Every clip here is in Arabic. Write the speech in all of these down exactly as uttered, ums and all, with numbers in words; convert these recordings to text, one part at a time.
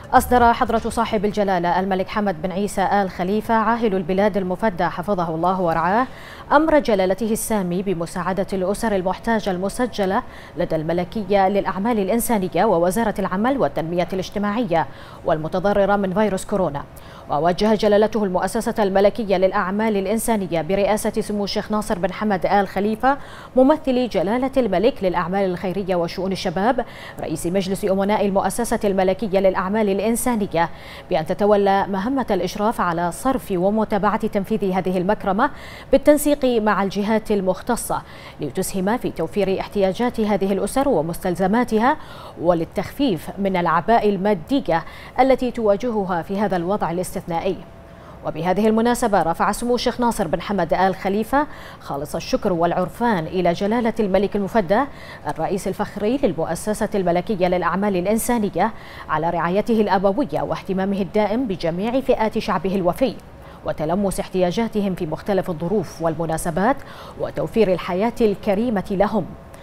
أصدر حضرة صاحب الجلالة الملك حمد بن عيسى آل خليفة عاهل البلاد المفدى حفظه الله ورعاه أمر جلالته السامي بمساعدة الأسر المحتاجة المسجلة لدى الملكية للأعمال الإنسانية ووزارة العمل والتنمية الاجتماعية والمتضررة من فيروس كورونا. ووجه جلالته المؤسسة الملكية للأعمال الإنسانية برئاسة سمو الشيخ ناصر بن حمد آل خليفة ممثل جلالة الملك للأعمال الخيرية وشؤون الشباب رئيس مجلس أمناء المؤسسة الملكية للأعمال الإنسانية بأن تتولى مهمة الإشراف على صرف ومتابعة تنفيذ هذه المكرمة بالتنسيق مع الجهات المختصة لتسهم في توفير احتياجات هذه الأسر ومستلزماتها وللتخفيف من الأعباء المادية التي تواجهها في هذا الوضع الاستثنائي. وبهذه المناسبة رفع سمو الشيخ ناصر بن حمد آل خليفة خالص الشكر والعرفان إلى جلالة الملك المفدى الرئيس الفخري للمؤسسة الملكية للأعمال الإنسانية على رعايته الأبوية واهتمامه الدائم بجميع فئات شعبه الوفي وتلمس احتياجاتهم في مختلف الظروف والمناسبات وتوفير الحياة الكريمة لهم.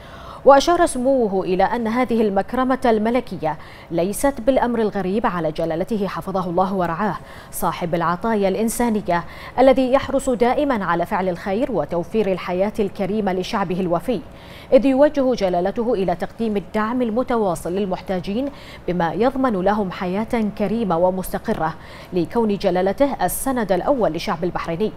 وأشار سموه إلى أن هذه المكرمة الملكية ليست بالأمر الغريب على جلالته حفظه الله ورعاه صاحب العطايا الإنسانية الذي يحرص دائما على فعل الخير وتوفير الحياة الكريمة لشعبه الوفي، إذ يوجه جلالته إلى تقديم الدعم المتواصل للمحتاجين بما يضمن لهم حياة كريمة ومستقرة لكون جلالته السند الأول لشعب البحريني.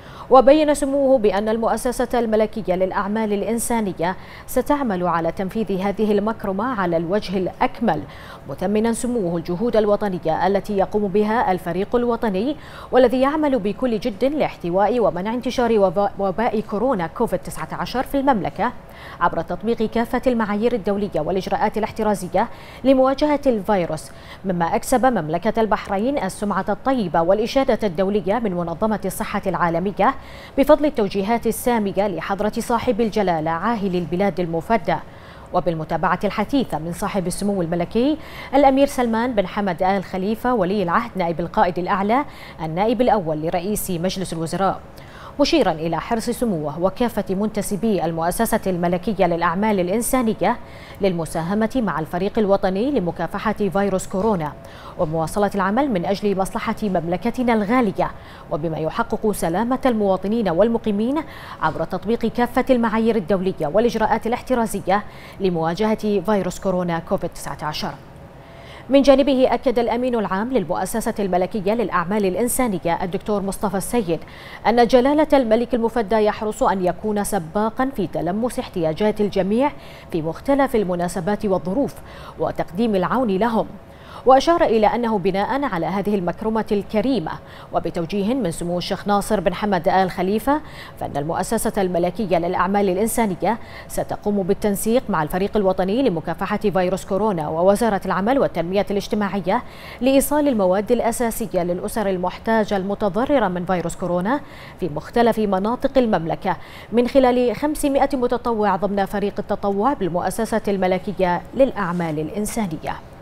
وبين سموه بأن المؤسسة الملكية للأعمال الإنسانية ستعمل على تنفيذ هذه المكرمة على الوجه الأكمل، مثمنا سموه الجهود الوطنية التي يقوم بها الفريق الوطني والذي يعمل بكل جد لاحتواء ومنع انتشار وباء كورونا كوفيد تسعة عشر في المملكة عبر تطبيق كافة المعايير الدولية والإجراءات الاحترازية لمواجهة الفيروس، مما أكسب مملكة البحرين السمعة الطيبة والإشادة الدولية من منظمة الصحة العالمية بفضل التوجيهات السامية لحضرة صاحب الجلالة عاهل البلاد المفدى، وبالمتابعة الحثيثة من صاحب السمو الملكي الأمير سلمان بن حمد آل خليفة ولي العهد نائب القائد الأعلى النائب الأول لرئيس مجلس الوزراء، مشيرا إلى حرص سموه وكافة منتسبي المؤسسة الملكية للأعمال الإنسانية للمساهمة مع الفريق الوطني لمكافحة فيروس كورونا ومواصلة العمل من أجل مصلحة مملكتنا الغالية وبما يحقق سلامة المواطنين والمقيمين عبر تطبيق كافة المعايير الدولية والإجراءات الاحترازية لمواجهة فيروس كورونا كوفيد تسعة عشر. من جانبه أكد الأمين العام للمؤسسة الملكية للأعمال الإنسانية الدكتور مصطفى السيد أن جلالة الملك المفدى يحرص أن يكون سباقا في تلمس احتياجات الجميع في مختلف المناسبات والظروف وتقديم العون لهم. وأشار إلى أنه بناء على هذه المكرمة الكريمة وبتوجيه من سمو الشيخ ناصر بن حمد آل خليفة فإن المؤسسة الملكية للأعمال الإنسانية ستقوم بالتنسيق مع الفريق الوطني لمكافحة فيروس كورونا ووزارة العمل والتنمية الاجتماعية لإيصال المواد الأساسية للأسر المحتاجة المتضررة من فيروس كورونا في مختلف مناطق المملكة من خلال خمسمائة متطوع ضمن فريق التطوع بالمؤسسة الملكية للأعمال الإنسانية.